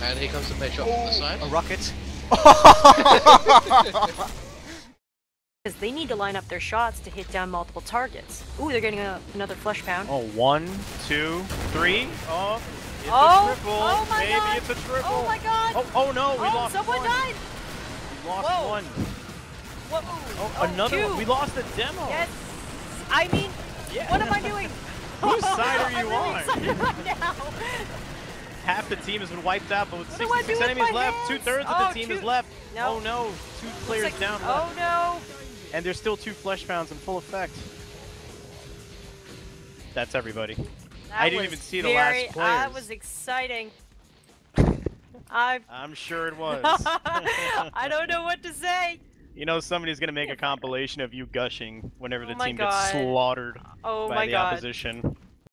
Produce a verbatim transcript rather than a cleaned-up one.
And here comes the measure oh, from the side. A rocket. Because they need to line up their shots to hit down multiple targets. Ooh, they're getting a, another Fleshpound. Oh, one, two, three. Oh, it's oh, a triple. Oh my Maybe god. it's a triple. Oh my god. Oh, oh no, we oh, lost someone one. died. We lost Whoa. one. Whoa. Oh, oh another two. one. We lost the demo. Yes. I mean, yeah. what am I doing? Whose side are you I'm really on? excited right now. Half the team has been wiped out, but with What do I do sixty-six with enemies my left, hands? two-thirds Oh, of the team two... is left. No. Oh no, two players like... down Oh left. no. And there's still two Fleshpounds in full effect. That's everybody. That I didn't even see the very, last players. That was exciting. I... I'm sure it was. I don't know what to say. You know, somebody's gonna make a compilation of you gushing whenever the oh team God. gets slaughtered oh by my the God. opposition.